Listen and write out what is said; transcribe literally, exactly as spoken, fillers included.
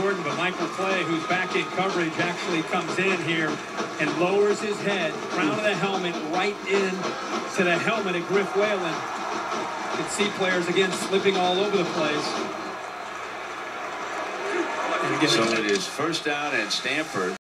Jordan, but Michael Clay, who's back in coverage, actually comes in here and lowers his head, crown of the helmet, right in to the helmet of Griff Whalen. You can see players again slipping all over the place. So it is first down at Stanford.